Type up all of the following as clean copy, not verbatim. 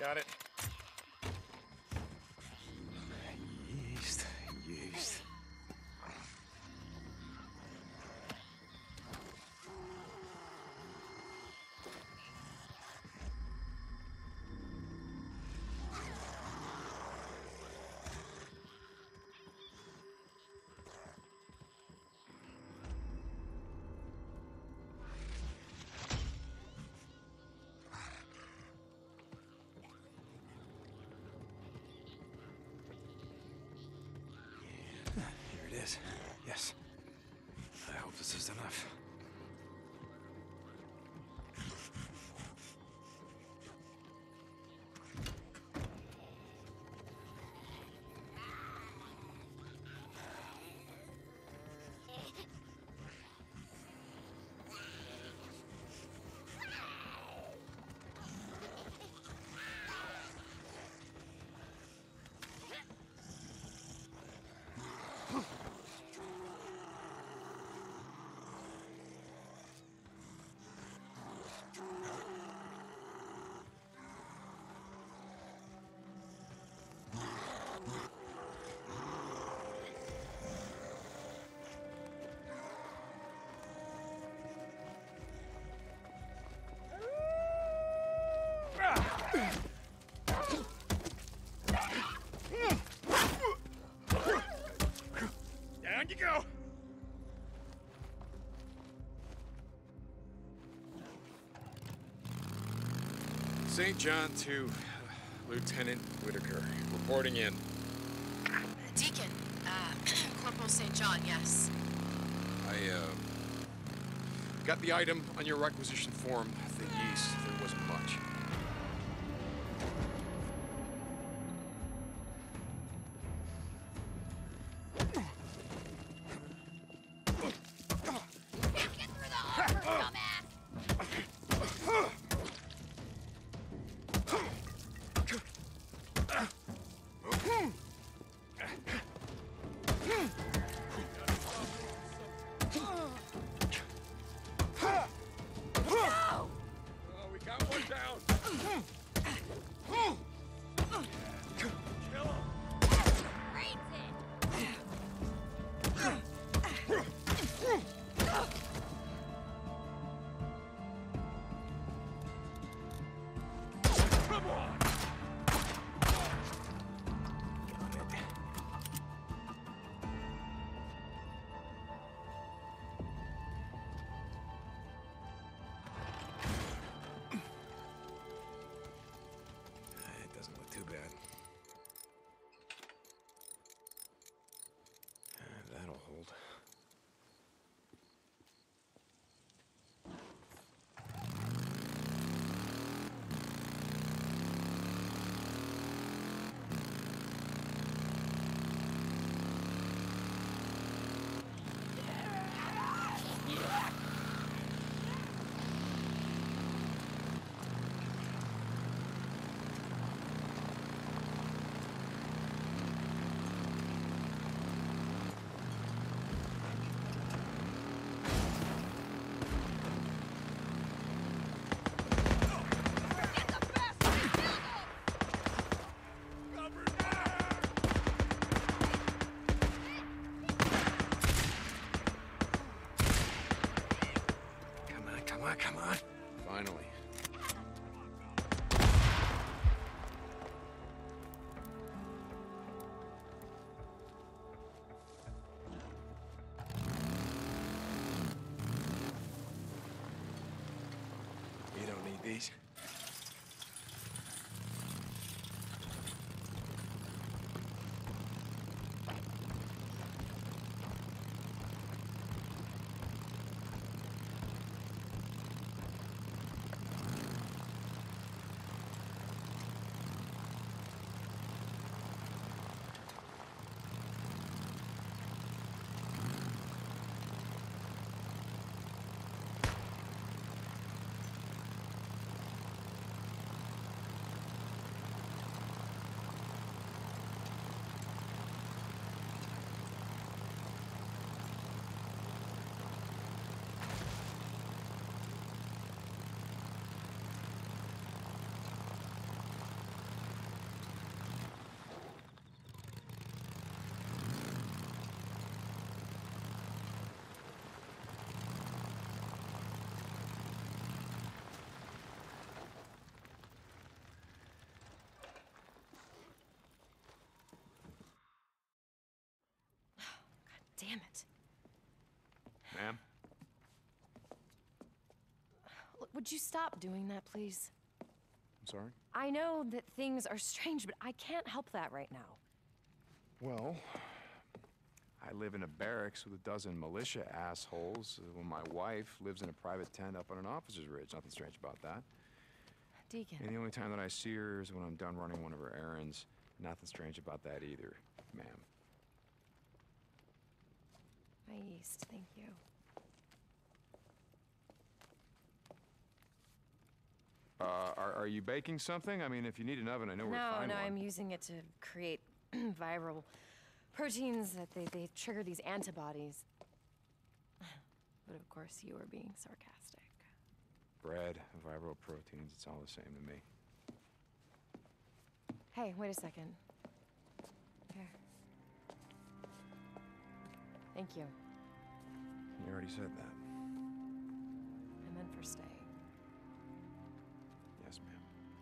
Got it. Yeast. Here it is. Yes. I hope this is enough. Down you go! St. John to Lieutenant Whitaker. Reporting in. Deacon, Corporal St. John, yes. I, got the item on your requisition form, the yeast. There wasn't much. Get through the armor, dumbass! Oh, we got one down. Kill him. Rains it! Come on. It doesn't look too bad. That'll hold. Get the bastard! Kill him! Cover fire! Come on. Finally. You don't need these. Damn it. Ma'am? Look, would you stop doing that, please? I'm sorry? I know that things are strange, but I can't help that right now. Well, I live in a barracks with a dozen militia assholes, when my wife lives in a private tent up on an officer's ridge. Nothing strange about that. Deacon. And the only time that I see her is when I'm done running one of her errands. Nothing strange about that either, ma'am. My yeast, thank you. Are you baking something? I mean, if you need an oven, I know where to find No, one. I'm using it to create viral proteins that they trigger these antibodies. But of course, you are being sarcastic. Bread, viral proteins, it's all the same to me. Hey, wait a second. Here. Thank you. You already said that. I meant for staying. Yes, ma'am.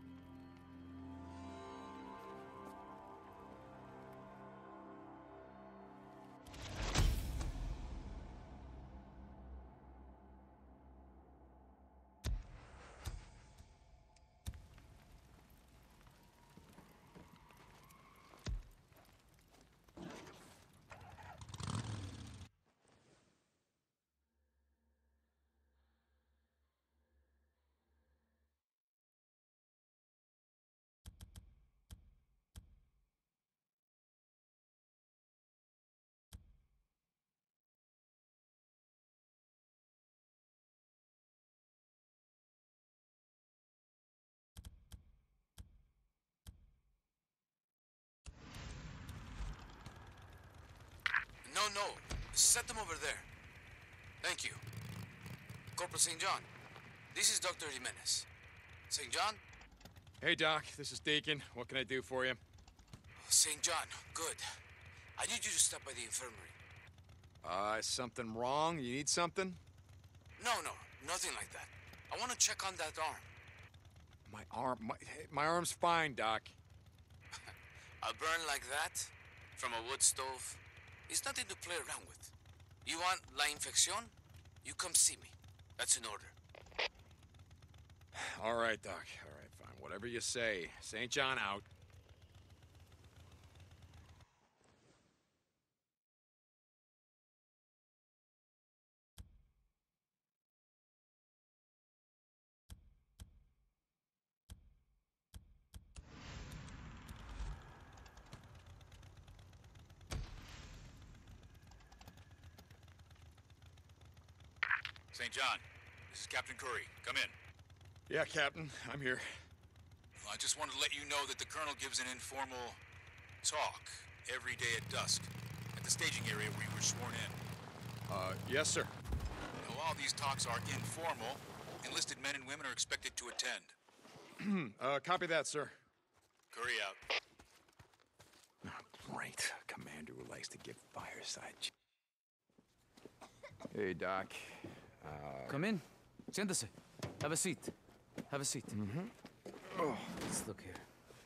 No. Set them over there. Thank you. Corporal St. John, this is Dr. Jimenez. St. John? Hey, Doc, this is Deacon. What can I do for you? St. John, good. I need you to stop by the infirmary. Is something wrong? You need something? No, nothing like that. I want to check on that arm. My arm's fine, Doc. A burn like that, from a wood stove, is nothing to play around with. You want la infección? You come see me. That's an order. All right, Doc. All right, fine. Whatever you say. St. John out. St. John, this is Captain Curry. Come in. Yeah, Captain. I'm here. Well, I just wanted to let you know that the Colonel gives an informal talk every day at dusk at the staging area where you were sworn in. Yes, sir. Now, while these talks are informal, enlisted men and women are expected to attend. Copy that, sir. Curry out. Oh, great. A commander who likes to give fireside. Hey, Doc. Come in. Siéntese. Have a seat. Have a seat. Let's look here.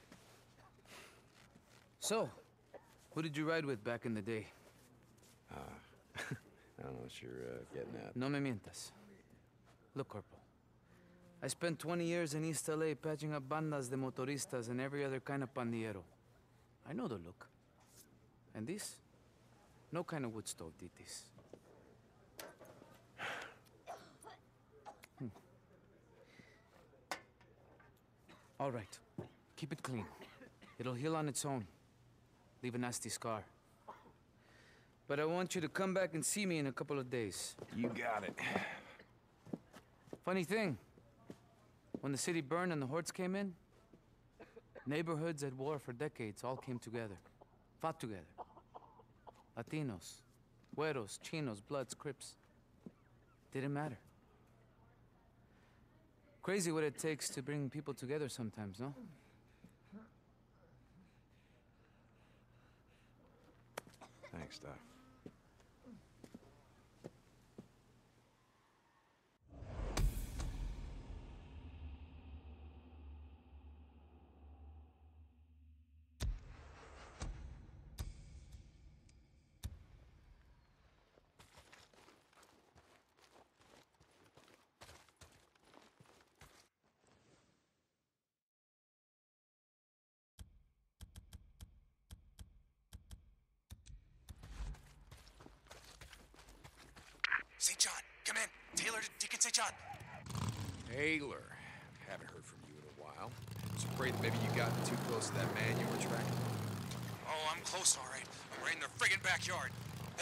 So, who did you ride with back in the day? I don't know what you're getting at. No me mientas. Look, Corporal. I spent 20 years in East LA patching up bandas de motoristas and every other kind of pandillero. I know the look. And this? No kind of wood stove titis. All right. Keep it clean. It'll heal on its own. Leave a nasty scar. But I want you to come back and see me in a couple of days. You got it. Funny thing. When the city burned and the hordes came in, neighborhoods at war for decades all came together. Fought together. Latinos, Güeros, Chinos, Bloods, Crips. Didn't matter. Crazy what it takes to bring people together sometimes, no? Thanks, Doc. St. John. Taylor. Haven't heard from you in a while. I was afraid that maybe you got too close to that man you were tracking. Oh, I'm close, all right. I'm right in their friggin' backyard. Hey,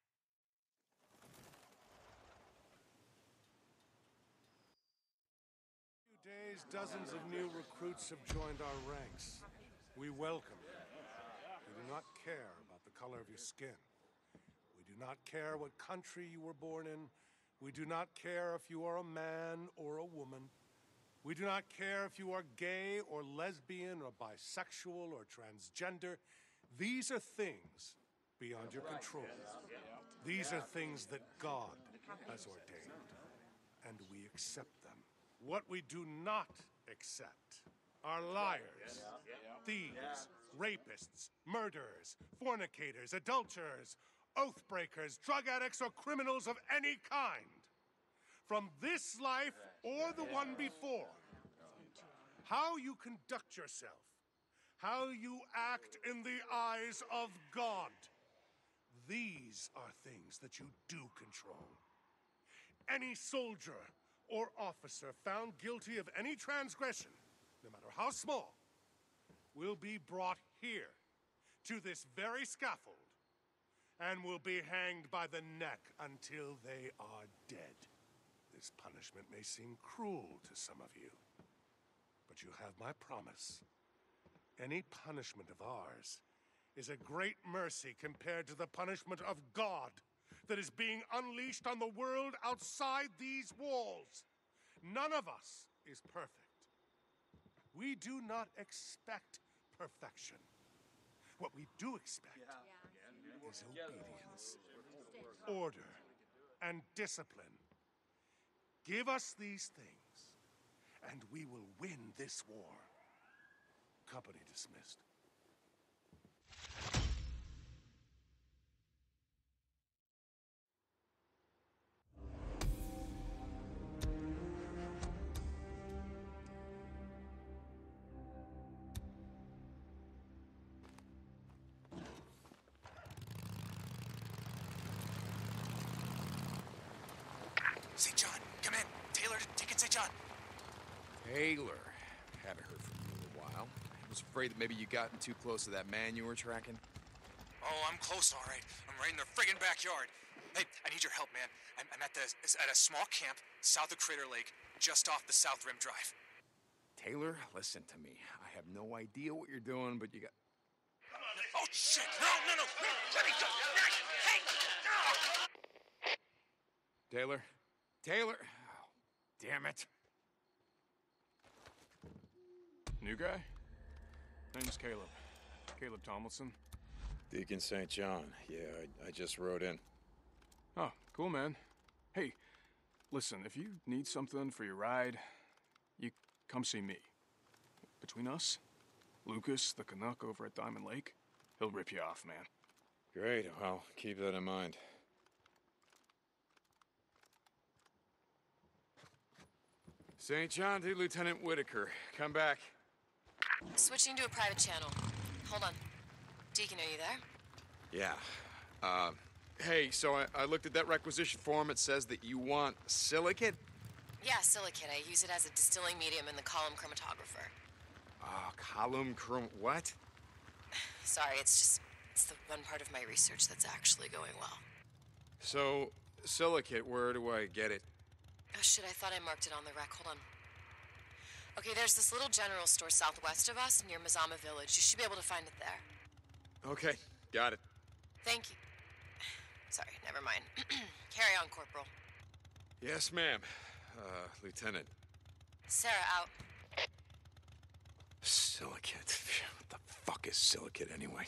few days, dozens of new recruits have joined our ranks. We welcome you. We do not care about the color of your skin. We do not care what country you were born in. We do not care if you are a man or a woman. We do not care if you are gay or lesbian or bisexual or transgender. These are things beyond your control. These are things that God has ordained, and we accept them. What we do not accept are liars, thieves, rapists, murderers, fornicators, adulterers, oath breakers, drug addicts, or criminals of any kind. From this life or the one before, how you conduct yourself, how you act in the eyes of God, these are things that you do control. Any soldier or officer found guilty of any transgression, no matter how small, will be brought here to this very scaffold and will be hanged by the neck until they are dead. This punishment may seem cruel to some of you, but you have my promise. Any punishment of ours is a great mercy compared to the punishment of God that is being unleashed on the world outside these walls. None of us is perfect. We do not expect perfection. What we do expect is obedience, order, and discipline. Give us these things, and we will win this war. Company dismissed. St. John, come in. Taylor to Ticket St. John. Taylor. Haven't heard from you in a while. I was afraid that maybe you gotten too close to that man you were tracking. Oh, I'm close, all right. I'm right in their friggin' backyard. Hey, I need your help, man. I'm at a small camp south of Crater Lake, just off the South Rim Drive. Taylor, listen to me. I have no idea what you're doing, but you got... Oh, shit! No! Let me go! Hey! Taylor? Taylor! Oh, damn it. New guy? Name's Caleb. Caleb Tomlinson. Deacon St. John. Yeah, I just rode in. Oh, cool, man. Hey, listen, if you need something for your ride, you come see me. Between us, Lucas, the Canuck over at Diamond Lake, he'll rip you off, man. Great, well, keep that in mind. St. John to Lieutenant Whitaker. Come back. Switching to a private channel. Hold on. Deacon, are you there? Yeah. Hey, so I looked at that requisition form. It says that you want silicate? Yeah, silicate. I use it as a distilling medium in the column chromatographer. Column what? Sorry, it's the one part of my research that's actually going well. So, silicate, where do I get it? Oh shit, I thought I marked it on the rec. Hold on. Okay, there's this little general store southwest of us near Mazama Village. You should be able to find it there. Okay, got it. Thank you. Sorry, never mind. Carry on, Corporal. Yes, ma'am. Lieutenant. Sarah out. Silicate. What the fuck is silicate anyway?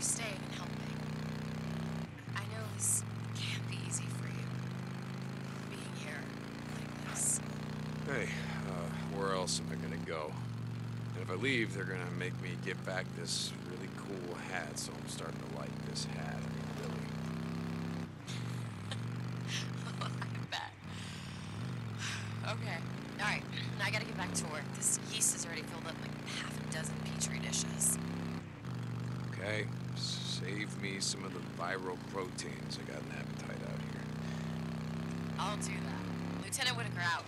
you staying and helping. I know this can't be easy for you, being here like this. Hey, where else am I gonna go? And if I leave, they're gonna make me give back this really cool hat, so I'm starting to like this hat. I mean, really. I bet. Okay, alright, I gotta get back to work. This yeast has already filled up like half a dozen petri dishes. Okay, save me some of the viral proteins. I got an appetite out here. I'll do that. Lieutenant Whitaker out.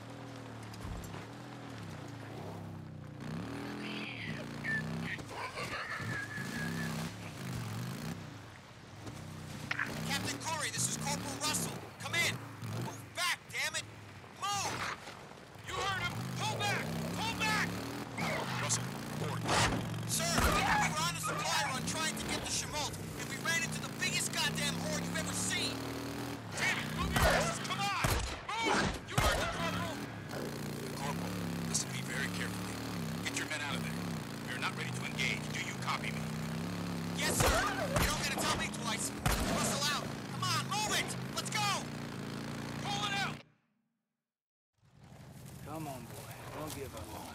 Captain Corey, this is Corporal Russell. Come in. Move back, damn it. Move! You heard him. Pull back! Pull back! Russell, board. Sir, we were on a supply run trying to get to Chemolt, and we ran into the biggest goddamn horde you've ever seen. Damn it, move your asses! Come on! Move! You heard the corporal! Corporal, listen to me very carefully. Get your men out of there. We are not ready to engage. Do you copy me? Yes, sir. You don't gotta tell me twice. Russell out. Come on, move it! Let's go! Pull it out! Come on, boy. Don't give up on us.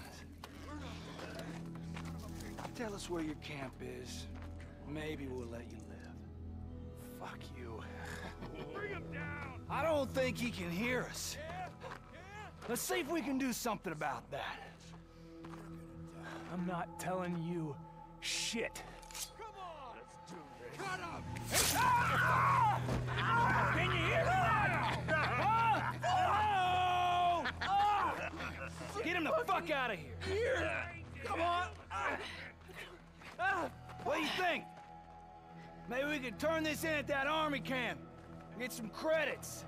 Tell us where your camp is. Maybe we'll let you live. Fuck you. Bring him down! I don't think he can hear us. Let's see if we can do something about that. I'm not telling you shit. Come on! Let's do this. Cut him! Can you hear that? Huh? Oh! Get him the fuck out of here. Here! Come on! What do you think? Maybe we could turn this in at that army camp. Get some credits.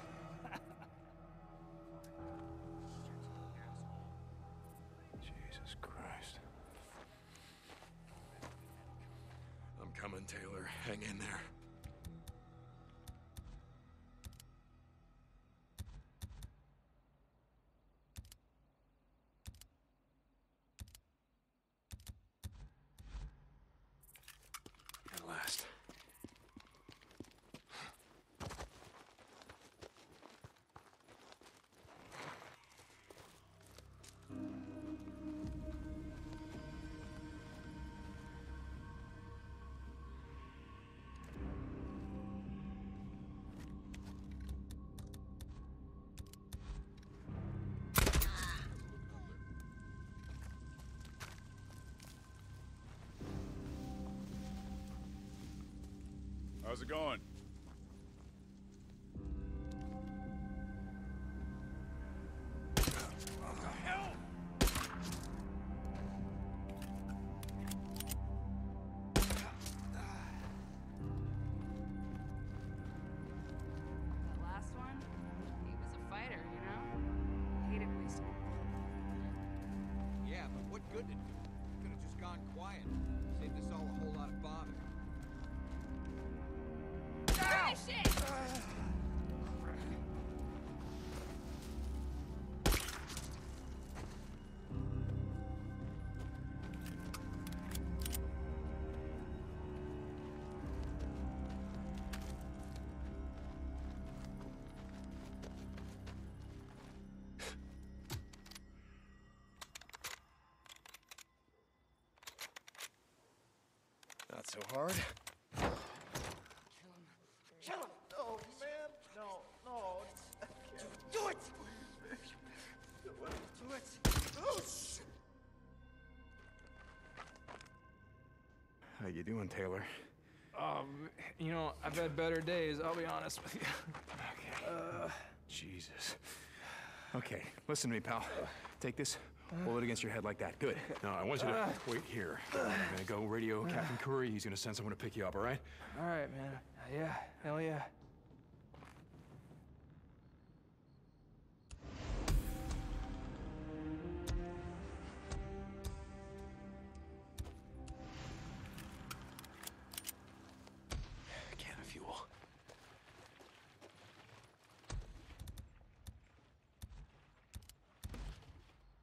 Jesus Christ. I'm coming, Taylor. Hang in there. At last. How's it going? That last one, he was a fighter, you know? Hated wasting. Yeah, but what good did it do? Could have just gone quiet. Saved us all a whole lot of bother. Finish it! Not so hard. Kill him! No, man! No, no! Do it! Do it! Oh, shit! How you doing, Taylor? You know, I've had better days, I'll be honest with you. Okay. Jesus. Okay, listen to me, pal. Take this, hold it against your head like that. Good. Now, I want you to wait here. I'm gonna go radio Captain Curry. He's gonna send someone to pick you up, all right? All right, man. Yeah, hell yeah. Can of fuel.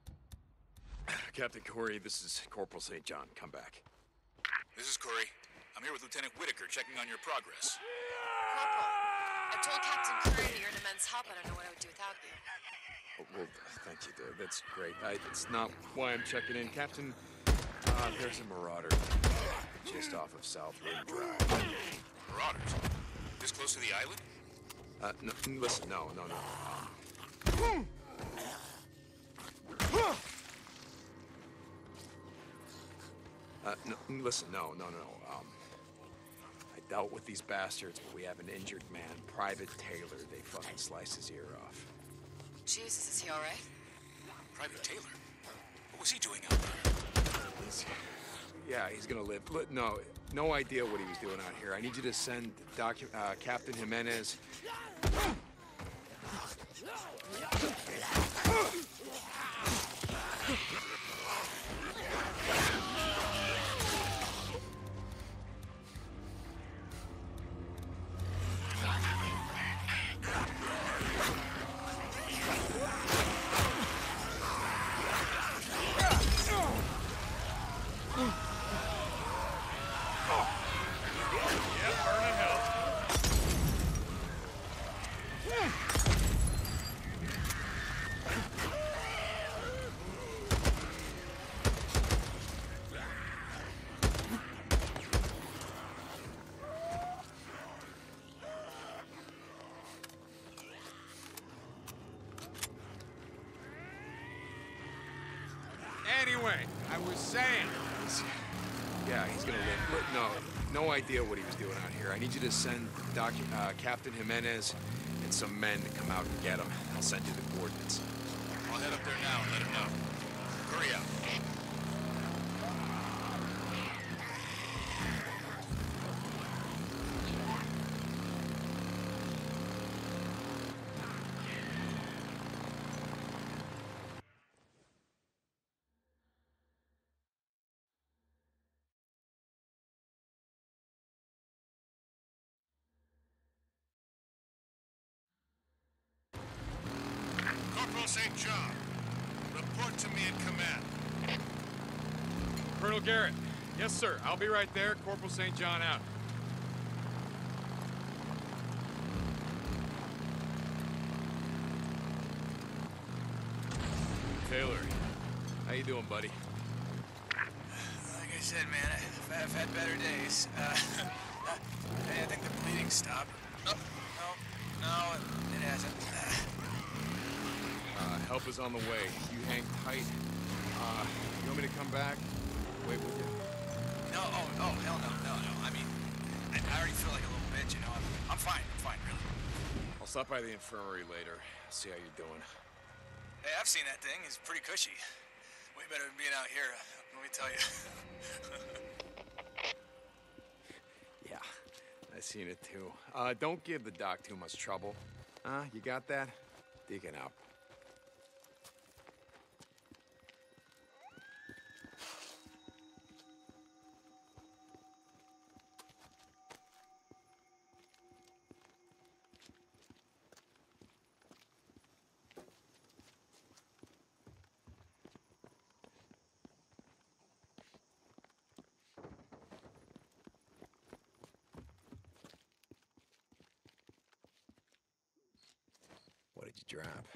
Captain Corey, this is Corporal St. John. Come back. This is Corey. I'm here with Lieutenant Whitaker, checking on your progress. Corporal, I've told Captain Curry you're an immense help. I don't know what I would do without you. Oh, well, thank you, dude. That's great. It's not why I'm checking in. Captain, there's a marauder just off of South Rim Drive. Marauders? This close to the island? No, listen, no. No, listen, no. I dealt with these bastards, but we have an injured man, Private Taylor. They fucking sliced his ear off. Jesus, is he all right? Private Taylor? What was he doing out there? He's gonna live. Look, no idea what he was doing out here. I need you to send Captain Jimenez. Anyway, I was saying. He's gonna live. Look, no idea what he was doing out here. I need you to send Captain Jimenez and some men to come out and get him. I'll send you the coordinates. I'll head up there now and let him know. Hurry up. Corporal St. John, report to me in command. Colonel Garrett. Yes, sir. I'll be right there. Corporal St. John out. Taylor, how you doing, buddy? Like I said, man, I've had better days. I think the bleeding stopped. No, it hasn't. Help is on the way. You hang tight. You want me to come back? Wait with you? No, hell no. I mean, I already feel like a little bitch, you know. I'm fine, really. I'll stop by the infirmary later. See how you're doing. Hey, I've seen that thing. It's pretty cushy. Way better than being out here, let me tell you. Yeah, I seen it too. Don't give the doc too much trouble. You got that? Deacon out. What did you drop?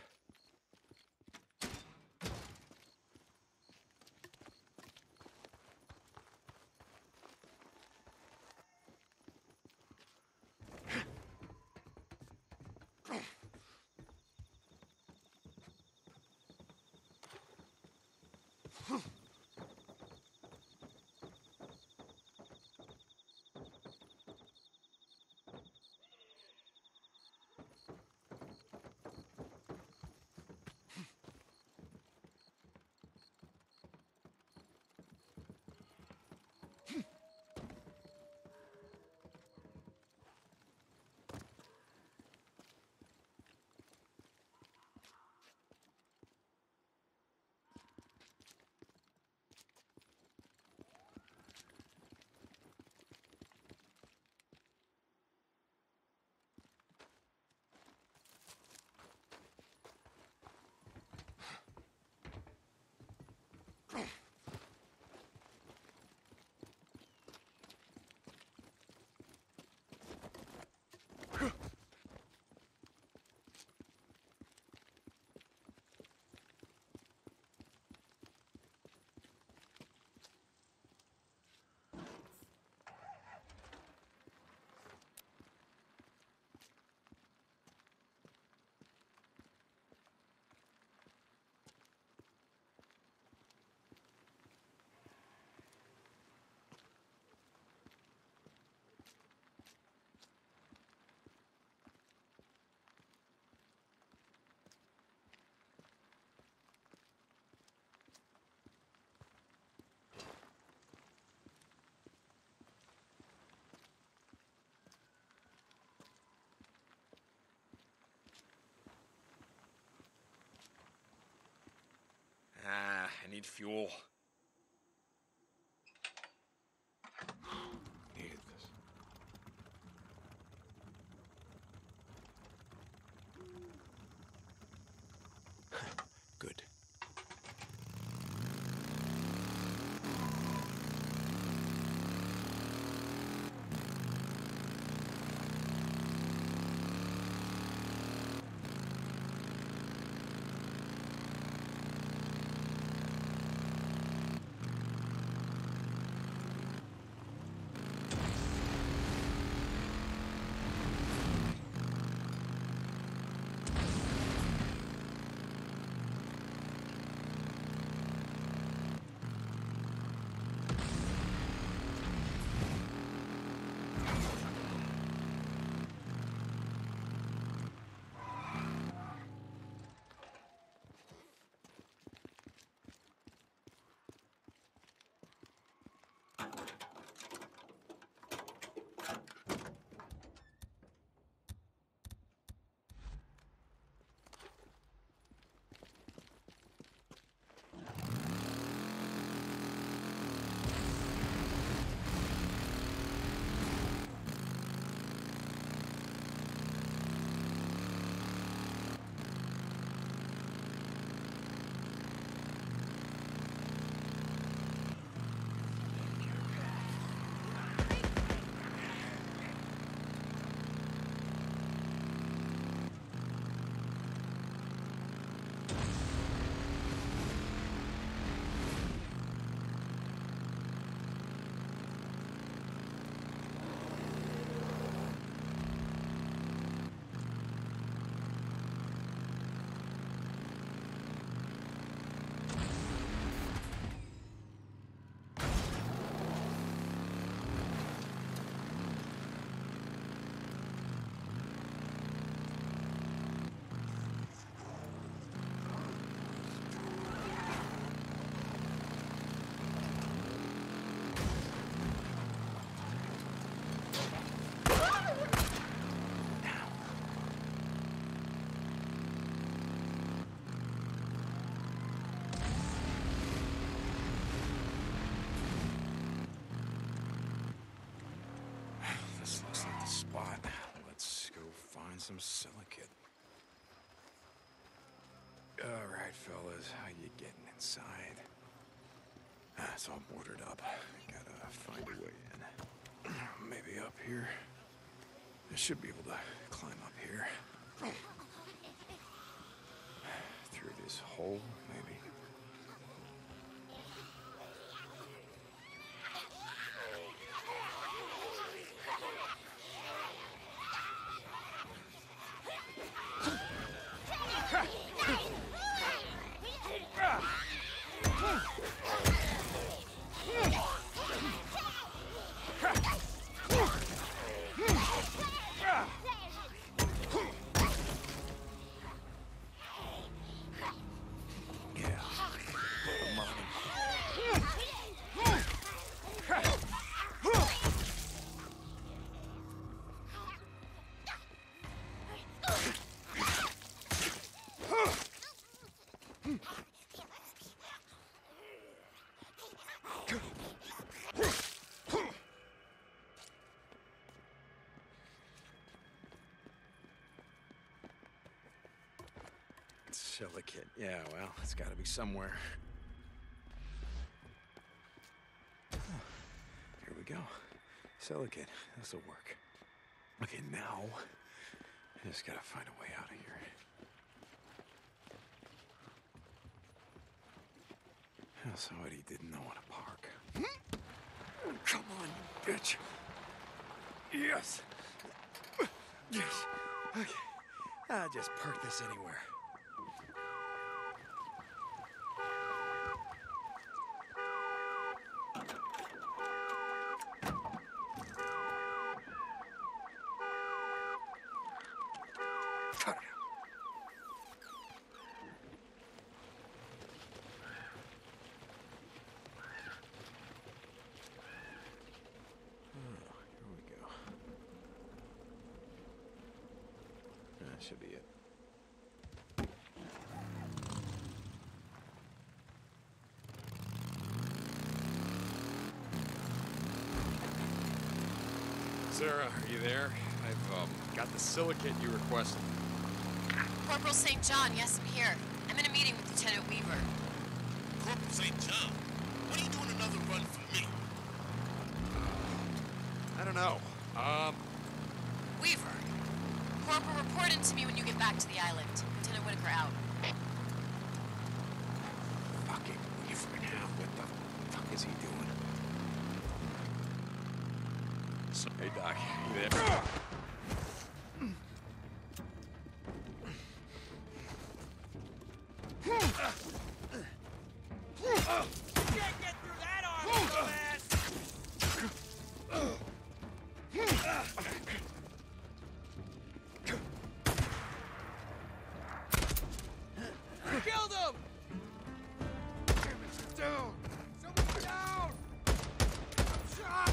need fuel. Needed this. Good. This looks like the spot. Let's go find some silicate. All right, fellas, how you getting inside? It's all boarded up. Gotta find a way in. Maybe up here. I should be able to climb up here. Through this hole, maybe. Silicate. Yeah, well, it's gotta be somewhere. Here we go. Silicate. This'll work. Okay, now I just gotta find a way out of here. Somebody didn't know how to park. Come on, you bitch. Yes. Yes. Okay. I'll just park this anywhere. That should be it. Sarah, are you there? I've got the silicate you requested. Corporal St. John, yes, I'm here. I'm in a meeting with Lieutenant Weaver. Corporal St. John, what are you doing another run for me? I don't know. Weaver. Corporal, report in to me when you get back to the island. Lieutenant Whitaker out. Fucking Weaver now. What the fuck is he doing? Hey, Doc. You there? Can't get through that arm, dumbass! Killed him! Damn it, down! Someone down! I'm shot!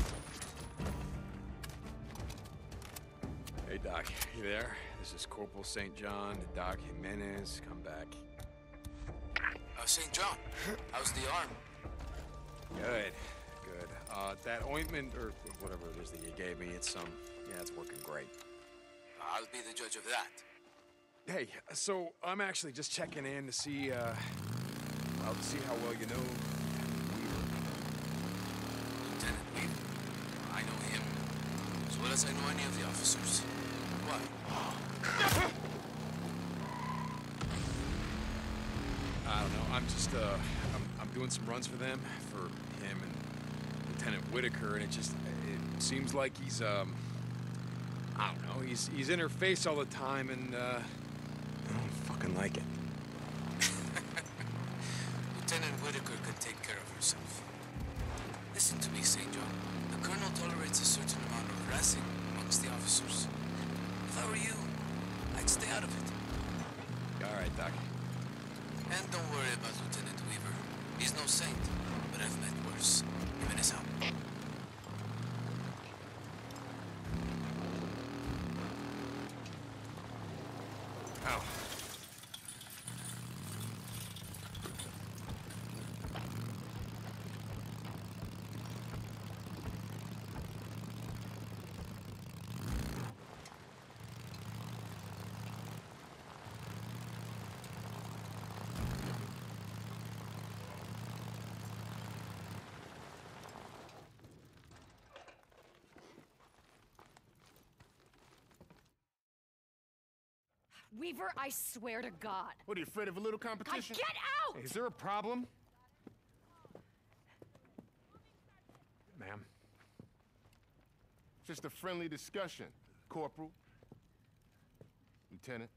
Hey, Doc. You there? This is Corporal St. John, Doc Jimenez. Come back. St. John, how's the arm? Good. Good. That ointment, or whatever it is that you gave me, it's working great. I'll be the judge of that. Hey, so I'm actually just checking in to see, see how well you know Weaver. Lieutenant Weaver. I know him as well as I know any of the officers. Why? I don't know. I'm just, I'm doing some runs for them, for him and Lieutenant Whitaker, and it seems like he's, I don't know, he's in her face all the time, and, I don't fucking like it. Lieutenant Whitaker can take care of herself. Listen to me, St. John. The Colonel tolerates a certain amount of harassing amongst the officers. If I were you, I'd stay out of it. All right, Doc. And don't worry about Lieutenant Weaver. He's no saint, but I've met worse. Jimenez out. Ow. Weaver, I swear to God. What, are you afraid of a little competition? God, get out! Hey, is there a problem? Ma'am? Just a friendly discussion, Corporal. Lieutenant.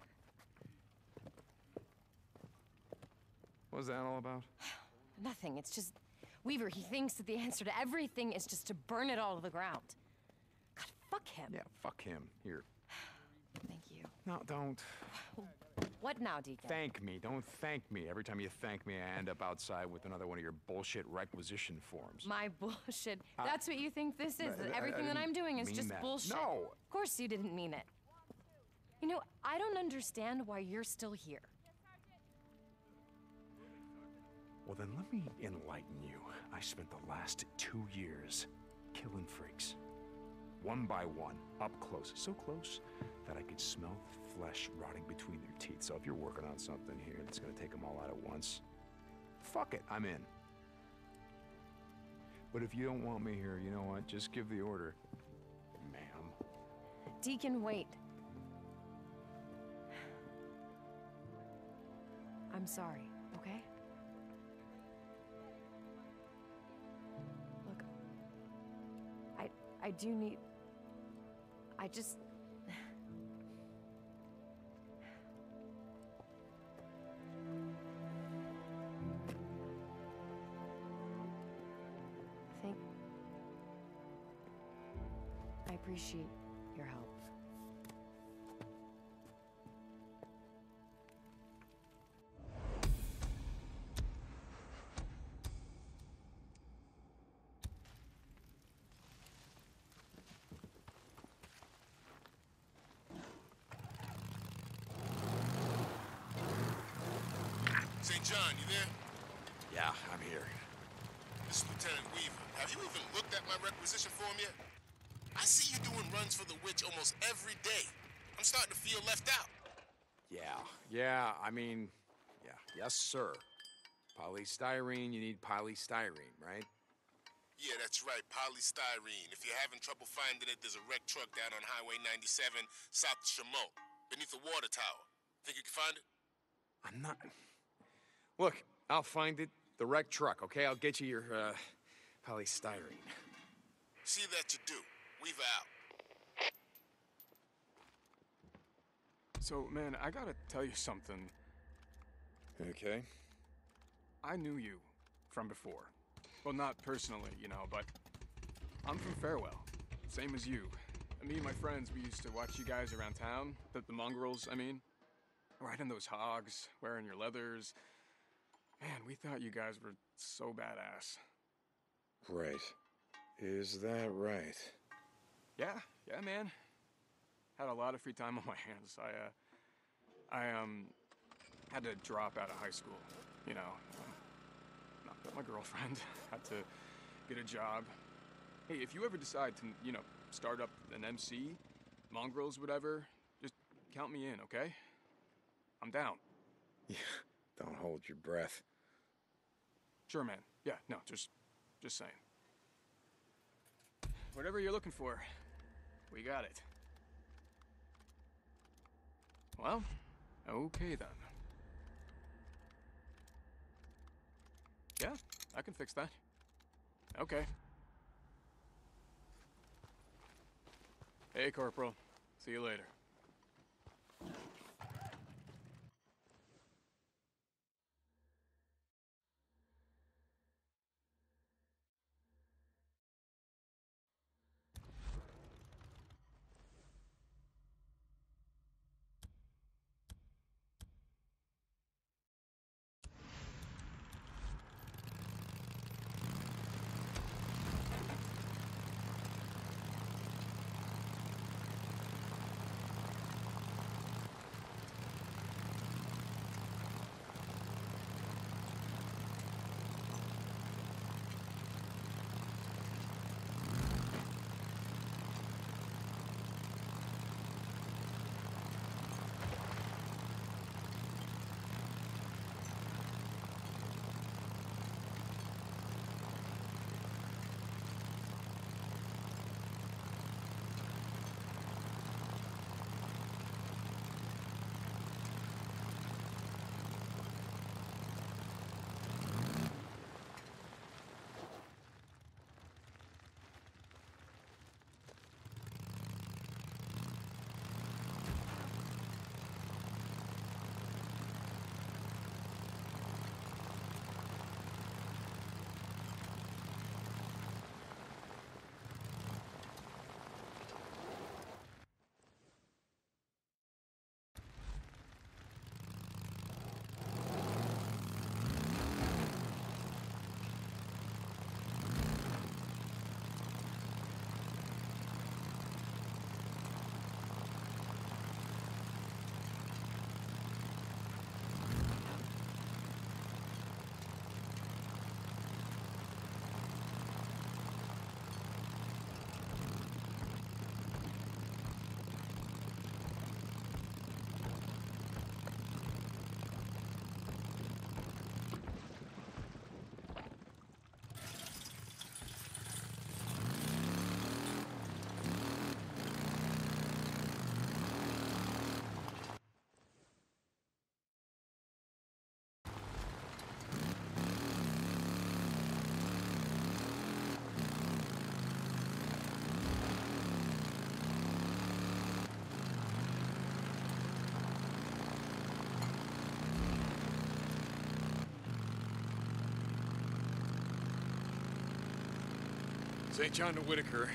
What was that all about? Nothing, it's just... Weaver, he thinks that the answer to everything is just to burn it all to the ground. God, fuck him. Yeah, fuck him. Here. Thank you. No, don't. What now, Deacon? Thank me. Don't thank me. Every time you thank me, I end up outside with another one of your bullshit requisition forms. My bullshit. That's what you think this is? That everything that I'm doing is just bullshit? No! Of course you didn't mean it. You know, I don't understand why you're still here. Well, then let me enlighten you. I spent the last 2 years killing freaks. One by one, up close. So close that I could smell the flesh rotting between their teeth. So if you're working on something here that's gonna take them all out at once, fuck it, I'm in. But if you don't want me here, you know what? Just give the order, ma'am. Deacon, wait. I'm sorry, okay? Look, I do need... I just... I appreciate your help. St. John, you there? Yeah, I'm here. This is Lieutenant Weaver. Have you even looked at my requisition form yet? I see you doing runs for the witch almost every day. I'm starting to feel left out. Yeah, I mean, yes, sir. Polystyrene, you need polystyrene, right? Yeah, that's right, polystyrene. If you're having trouble finding it, there's a wrecked truck down on Highway 97, south of Chaumont, beneath the water tower. Think you can find it? I'm not... Look, I'll find it. The wrecked truck, okay? I'll get you your, polystyrene. See that you do. We've out. So, man, I gotta tell you something. Okay. I knew you from before. Well, not personally, you know, but I'm from Farewell. Same as you. Me and my friends, we used to watch you guys around town. The mongrels, I mean. Riding those hogs, wearing your leathers. Man, we thought you guys were so badass. Right. Is that right? Yeah, man. Had a lot of free time on my hands. I had to drop out of high school, you know. Knocked up my girlfriend, had to get a job. Hey, if you ever decide to, you know, start up an MC, mongrels, whatever, just count me in, okay? I'm down. Yeah, don't hold your breath. Sure, man. Yeah, no, just saying. Whatever you're looking for, we got it. Well, okay then. Yeah, I can fix that. Okay. Hey, Corporal. See you later. St. John to Whitaker.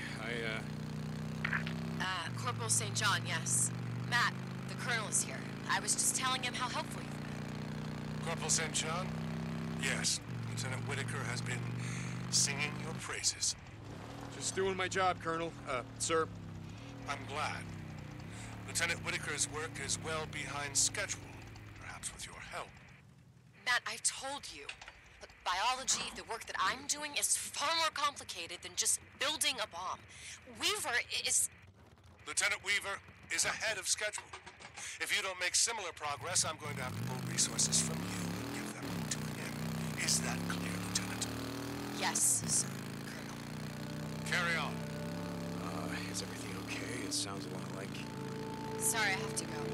Corporal St. John, yes. Matt, the colonel is here. I was just telling him how helpful you've been. Corporal St. John? Yes. Lieutenant Whitaker has been singing your praises. Just doing my job, Colonel. Sir. I'm glad. Lieutenant Whitaker's work is well behind schedule. Perhaps with your help. Matt, I've told you. Look, biology, the work that I'm doing is far more complicated than just building a bomb. Weaver is... Lieutenant Weaver is ahead of schedule. If you don't make similar progress, I'm going to have to pull resources from you and give them to him. Is that clear, Lieutenant? Yes, sir, Colonel. Carry on. Is everything okay? It sounds a lot like... Sorry, I have to go.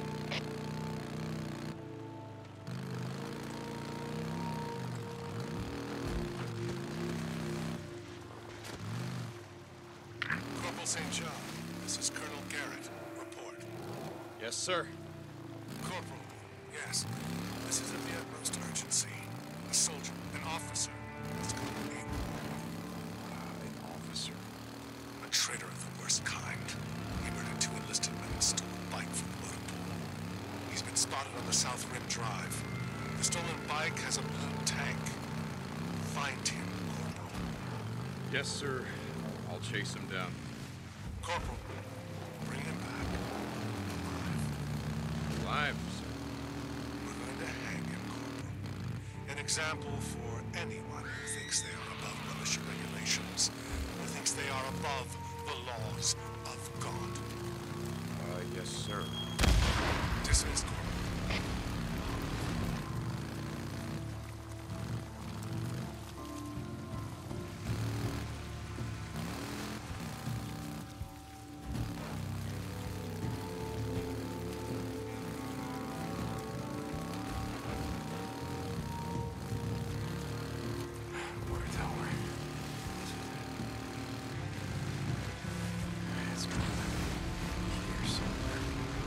Corporal St. John, this is Colonel Garrett. Report. Yes, sir. Corporal, yes. This is of the utmost urgency. A soldier, an officer, is calling me. An officer? A traitor of the worst kind. He murdered 2 enlisted men and stole a bike from the motor pool. He's been spotted on the South Rim Drive. The stolen bike has a blue tank. Find him, Corporal. Yes, sir. I'll chase him down. Corporal, bring him back. Alive, sir. We're going to hang him, Corporal. An example for anyone who thinks they are above militia regulations, who thinks they are above the laws of God. Yes, sir. Dismissed, Corporal. Water tower. It's here somewhere.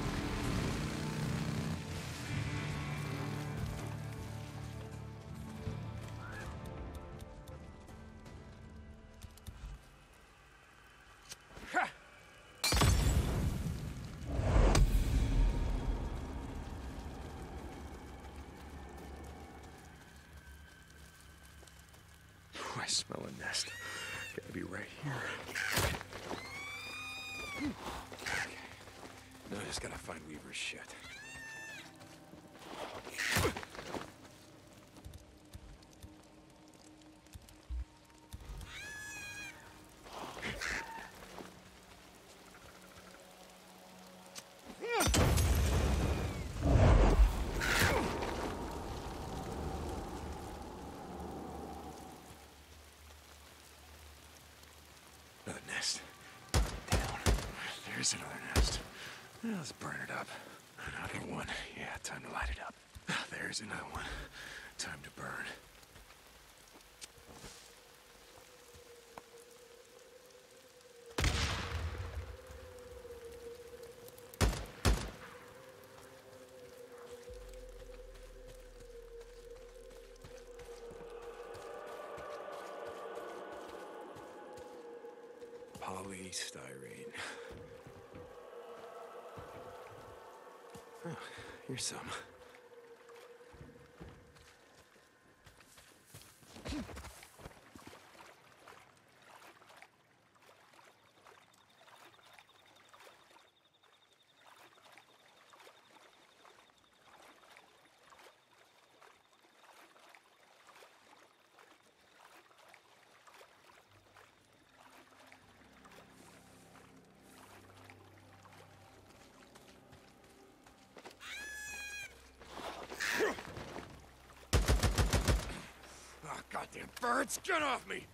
I smell a nest. Gotta be right here. Okay. Now I just gotta find Weaver's shit. Another nest. Down. There's another nest. Well, let's burn it up. Another one. Yeah, time to light it up. There's another one. Time to burn. Polystyrene. Oh, here's some. Oh, goddamn birds! Get off me!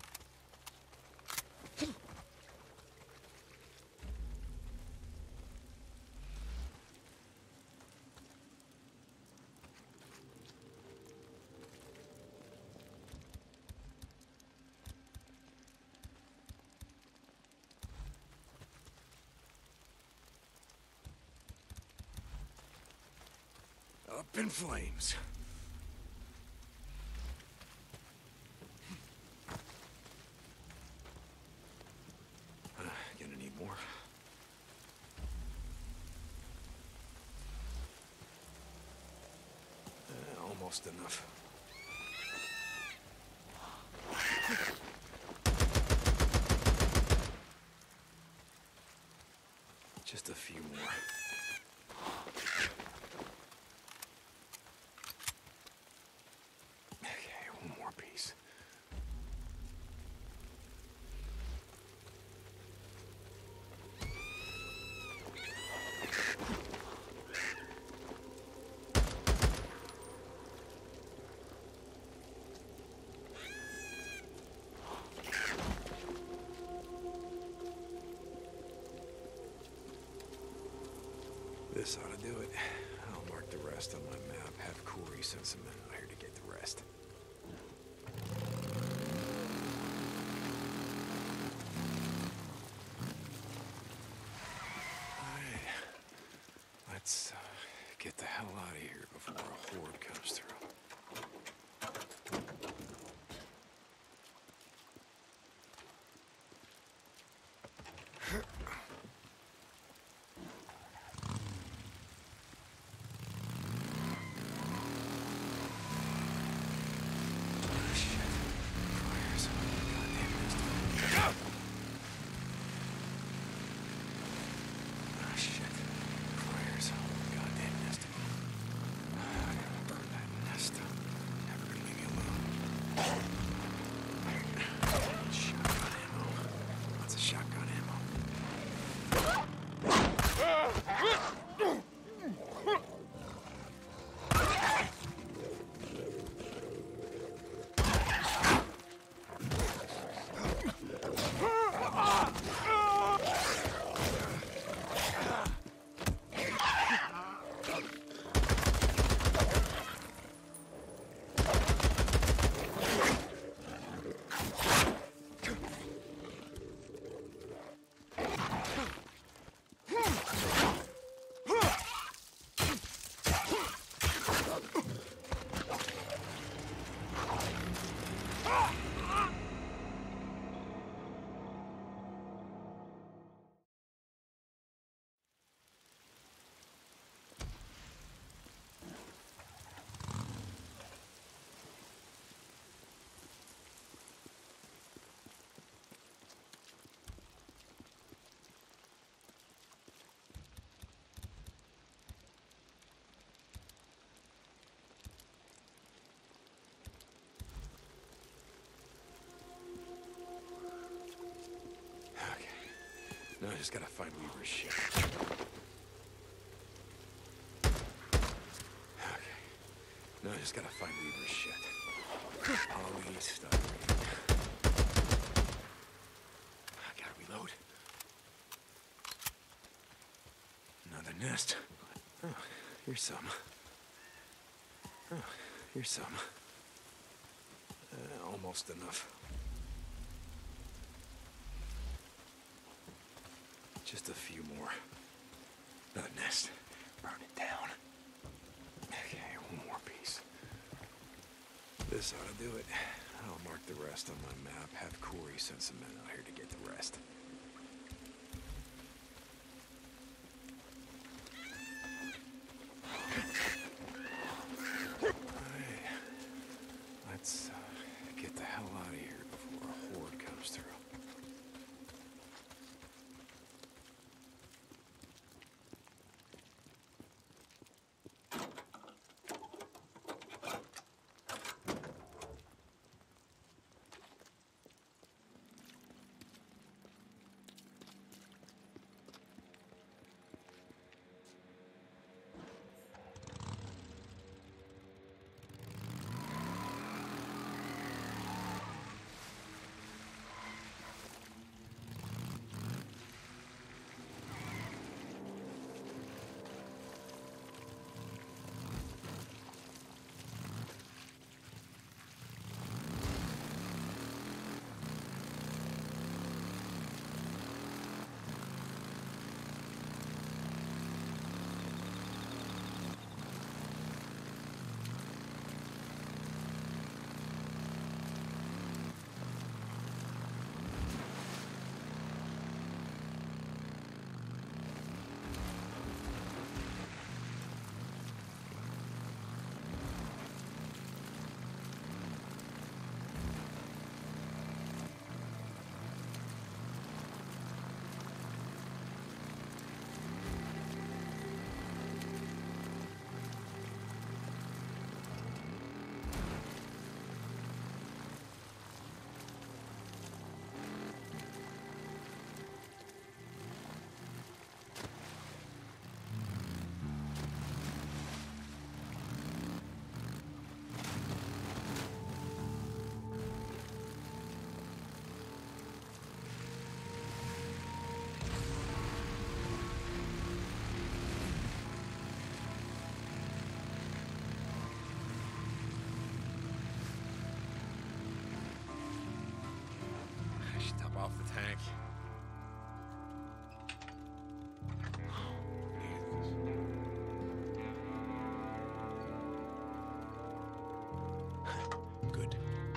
Up in flames. Gonna need more. Almost enough. Just a few more. Okay, one more piece. This ought to do it. I'll mark the rest on my map. Have Corey send some men out here to get the rest. Alright. Let's get the hell out of here before a horde comes through. No, I just gotta find Weaver's shit. Okay. No, I just gotta find Weaver's shit. Polly, stop. I gotta reload. Another nest. Oh, here's some. Oh, here's some. Almost enough. Just a few more. Another nest. Burn it down. Okay, one more piece. This ought to do it. I'll mark the rest on my map. Have Corey send some men out here to get the rest. Alright. Let's get the hell out of here before a horde comes through. off the tank. Good.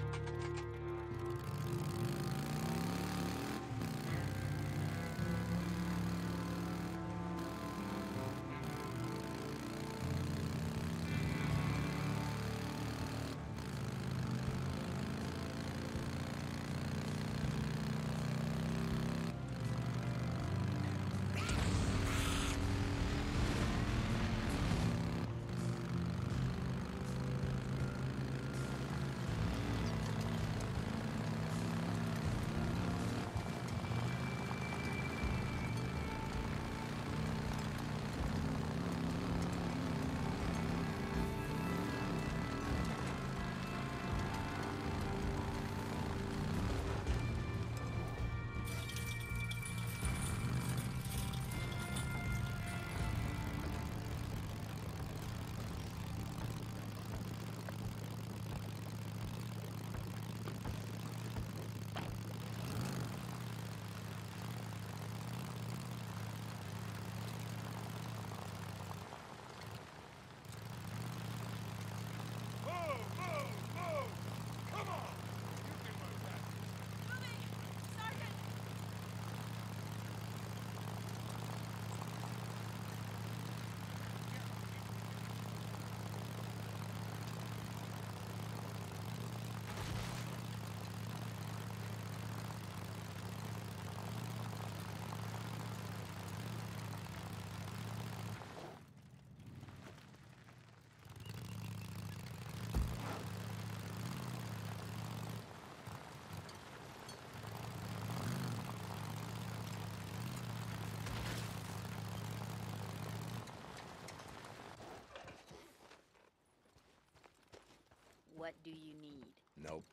What do you need? Nope.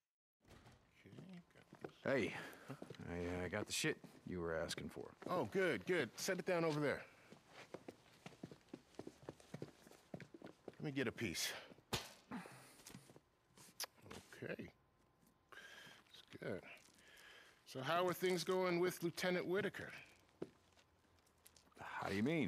Hey, I got the shit you were asking for. Oh, good, good. Set it down over there. Let me get a piece. Okay. It's good. So how are things going with Lieutenant Whitaker? How do you mean?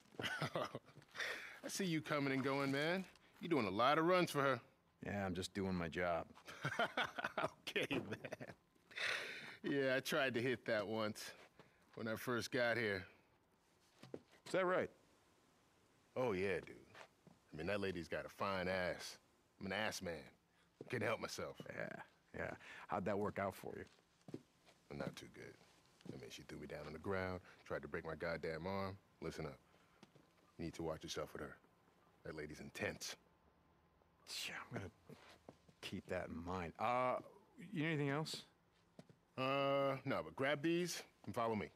I see you coming and going, man. You're doing a lot of runs for her. Yeah, I'm just doing my job. Okay, man. Yeah, I tried to hit that once when I first got here. Is that right? Oh, yeah, dude. I mean, that lady's got a fine ass. I'm an ass man. Can't help myself. Yeah. How'd that work out for you? Not too good. I mean, she threw me down on the ground, tried to break my goddamn arm. Listen up. You need to watch yourself with her. That lady's intense. Yeah, I'm gonna keep that in mind. You need anything else? No, but grab these and follow me.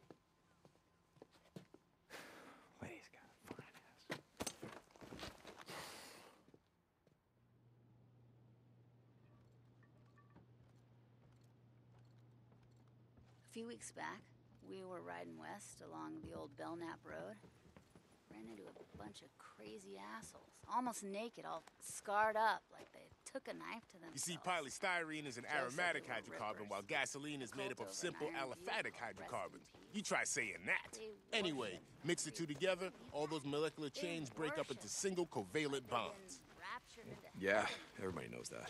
Lady's got a fine ass. A few weeks back, we were riding west along the old Belknap Road. Ran into a bunch of crazy assholes, almost naked, all scarred up, like they took a knife to themselves. You see, polystyrene is an aromatic hydrocarbon, while gasoline is made up of simple aliphatic hydrocarbons. You try saying that. Anyway, mix the two together, all those molecular chains break up into single covalent bonds. Yeah, everybody knows that.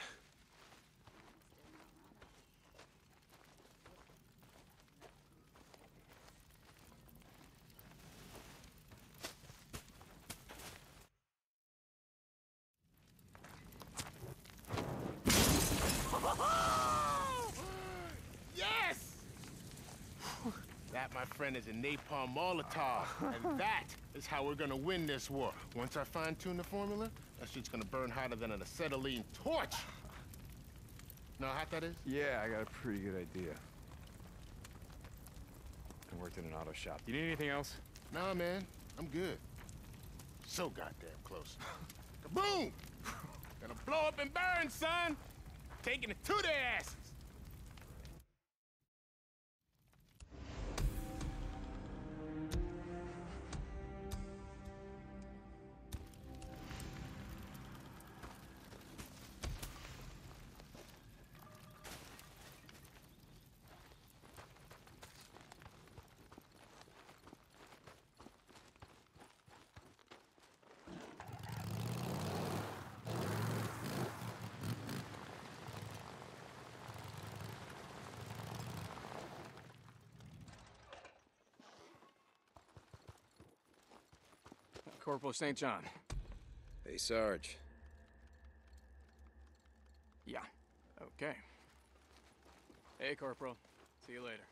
Yes! That, my friend, is a napalm Molotov, and that is how we're gonna win this war. Once I fine-tune the formula, that shit's gonna burn hotter than an acetylene torch. Know how hot that is? Yeah, I got a pretty good idea. I worked in an auto shop. Do you need anything else? Nah, man, I'm good. So goddamn close. Kaboom! Gonna blow up and burn, son! Taking it to their asses! Corporal St. John. Hey, Sarge. Yeah. Okay. Hey, Corporal. See you later.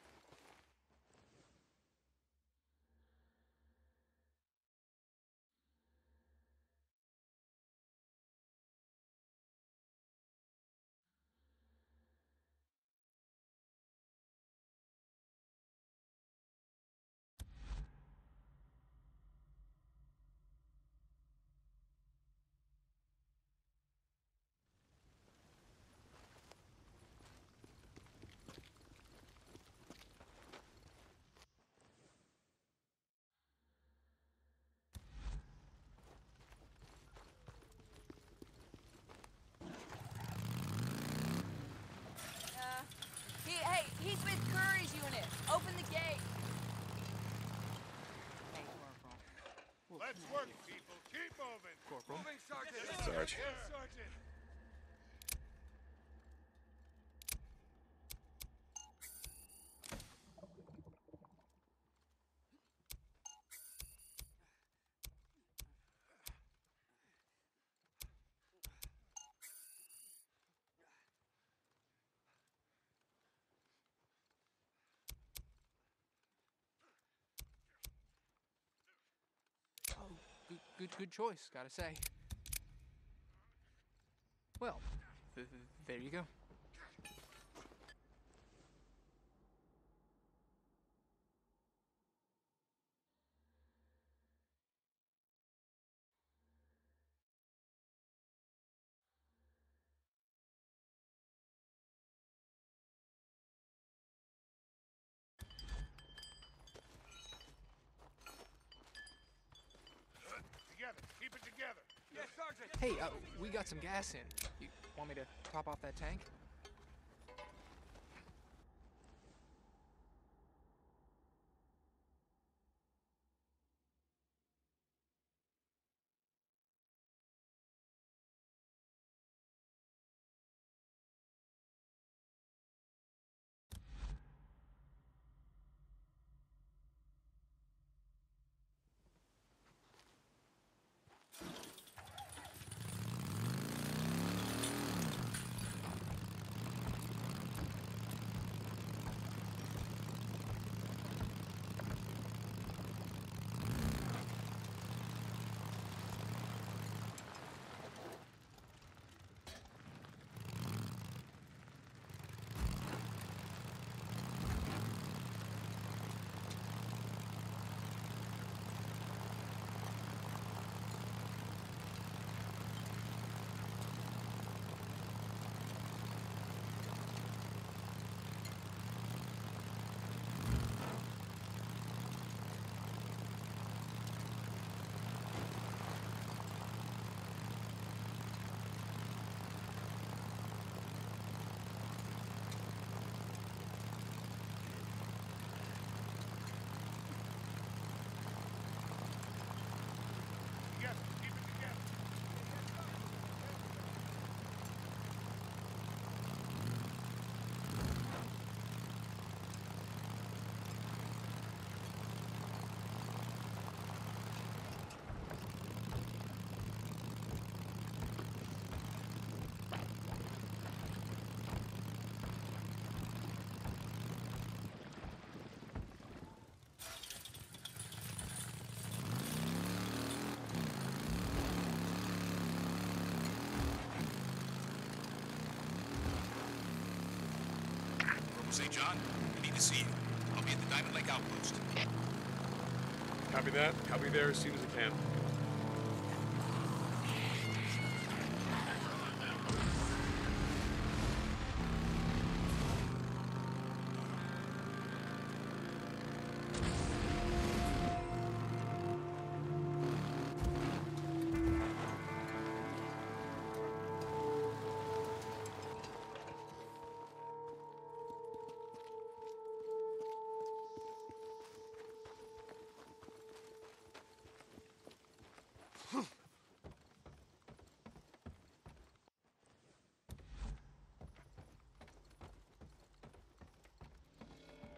Hey, he's with Curry's unit. Open the gate. Hey, Corporal. Let's work, people. Keep moving. Corporal. Moving, Sergeant. Sarge. Yes, Sergeant. Good choice, gotta say. Well, there you go. Together. Keep it together. Yes, Sergeant. Hey, we got some gas in. You want me to top off that tank? Yes, keep it together. Corporal St. John, I need to see you. I'll be at the Diamond Lake outpost. Copy that. Copy there as soon as I can.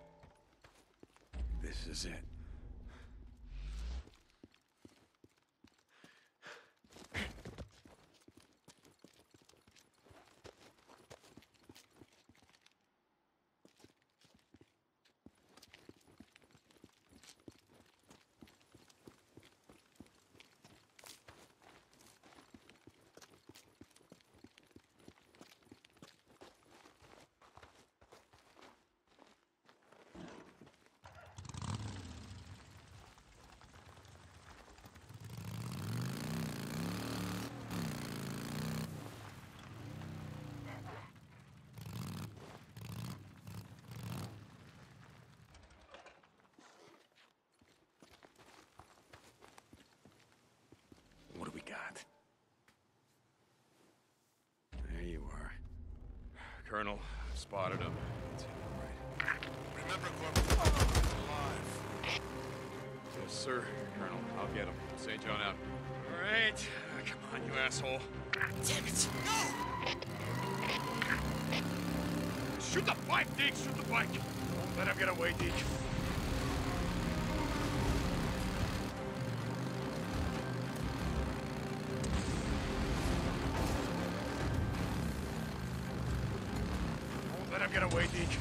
This is it. Colonel. Spotted him. Remember, Corporal, alive. Yes, sir, Colonel. I'll get him. St. John out. All right. Come on, you asshole. Damn it! No! Shoot the bike, Deke! Shoot the bike! Don't let him get away, Deke. Don't let him get away, Deke.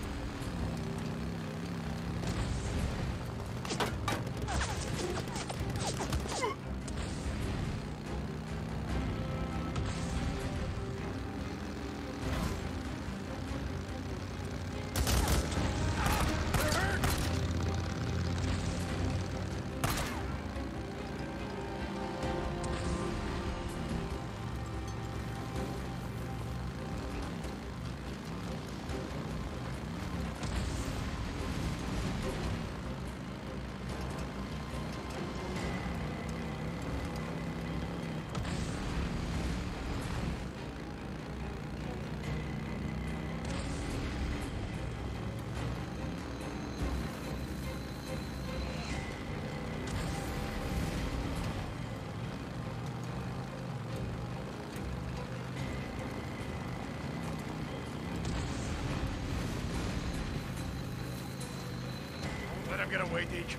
Let him get away, Deke.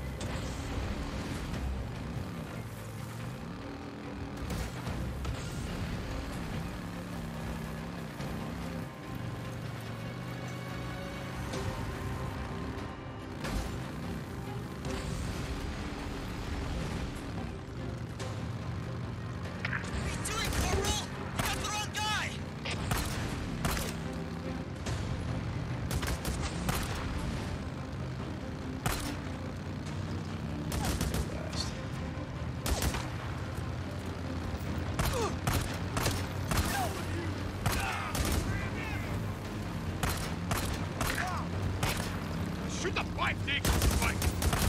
Shoot the bike, Deke! Shoot the bike!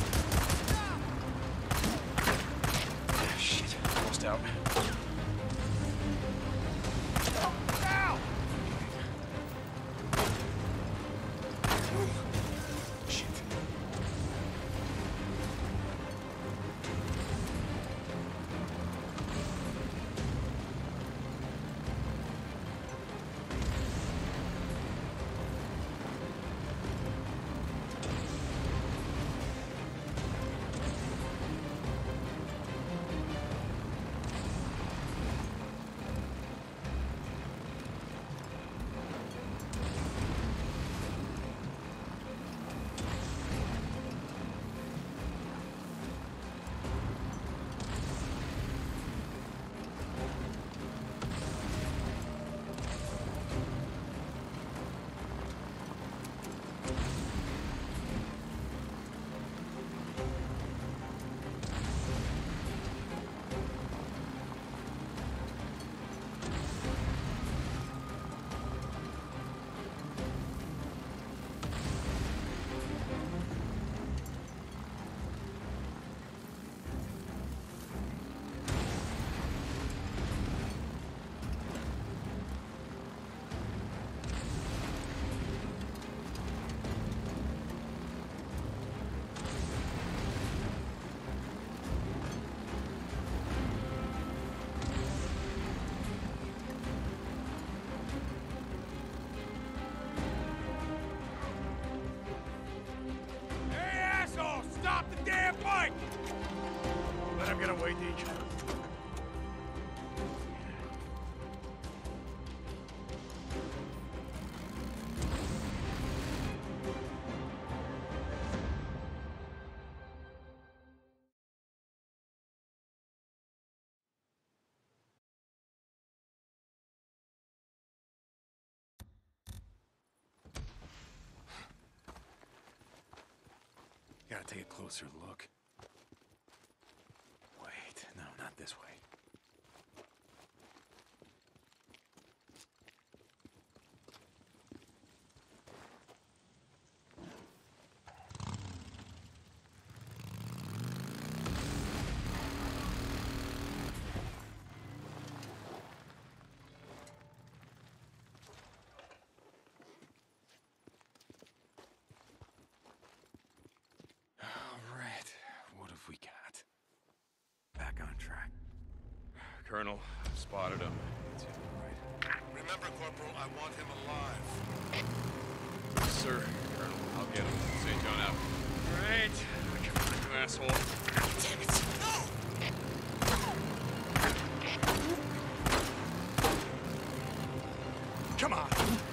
Shit, almost out. Ow! Shit. Let him get away, Deke. Gotta take a closer look. Wait, no, not this way. Colonel, spotted him. Remember, Corporal, I want him alive. Yes, sir. Colonel, I'll get him. St. John out. Right. Come on, you asshole. Damn it! No! Come on!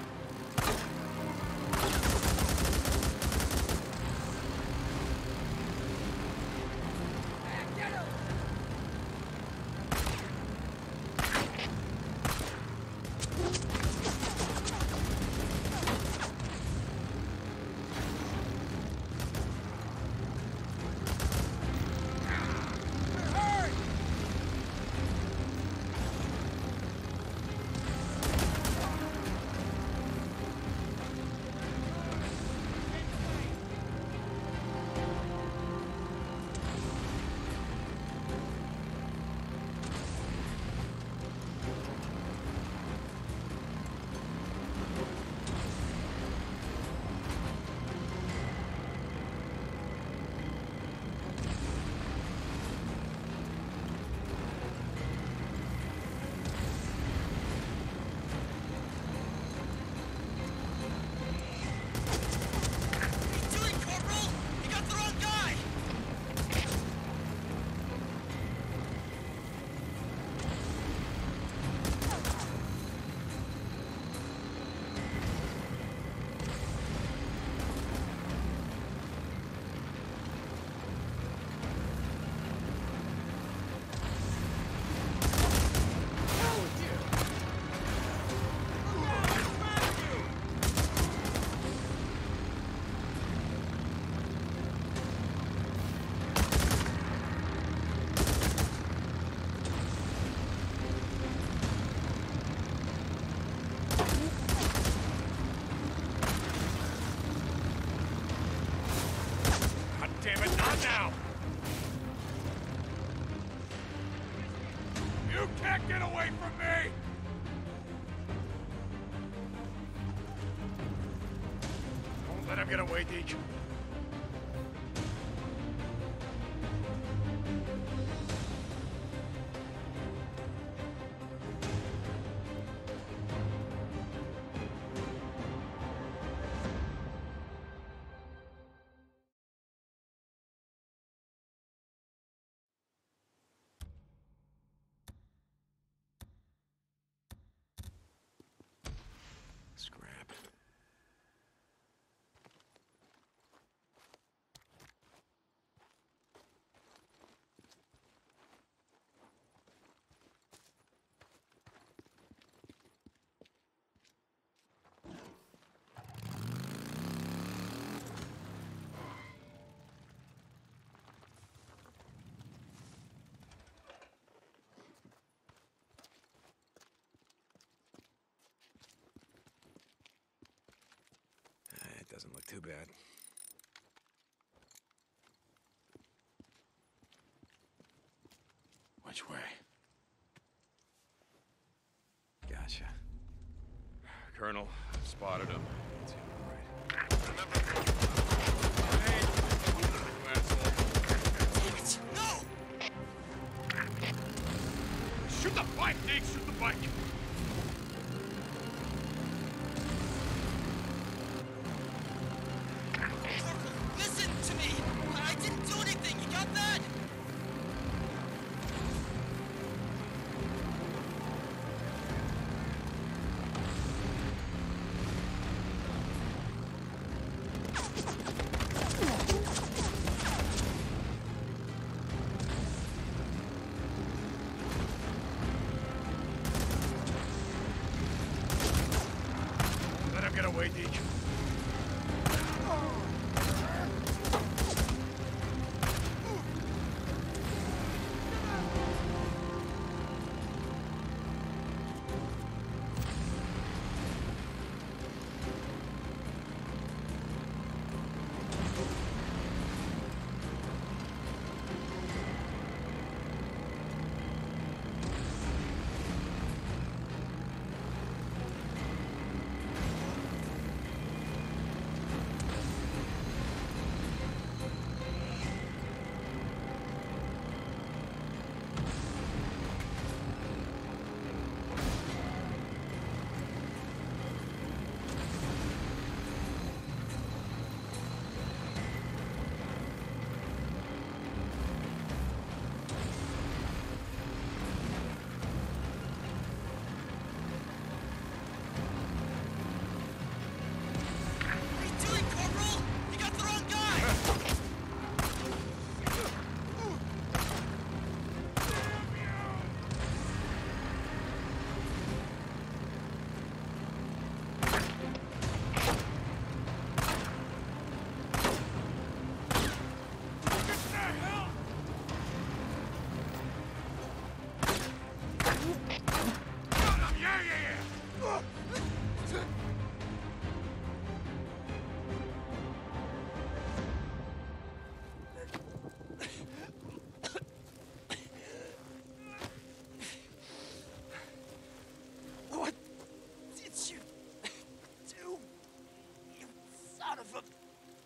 Damn it, not now! You can't get away from me! Don't let him get away, Deke. Scrap. It doesn't look too bad. Which way? Gotcha. Colonel, spotted him. Remember, hey, you asshole. Damn it! No! Shoot the bike, Deke! Shoot the bike! Listen to me! I didn't do anything, you got that?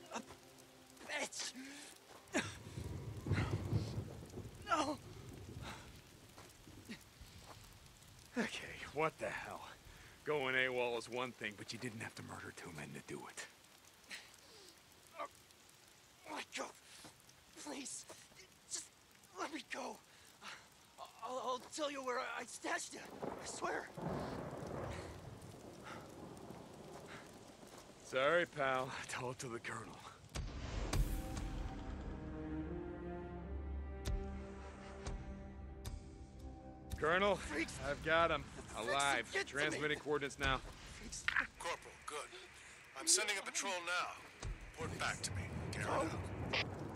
a bitch. No. Okay, what the hell? Going AWOL is one thing, but you didn't have to murder 2 men to do it. Let go. Please. Just let me go. I'll tell you where I stashed it. I swear. Sorry, pal. Tell it to the Colonel. Colonel, I've got him. Alive. Transmitting coordinates now. Corporal, good. I'm sending a patrol now. Report back to me. Carry it out.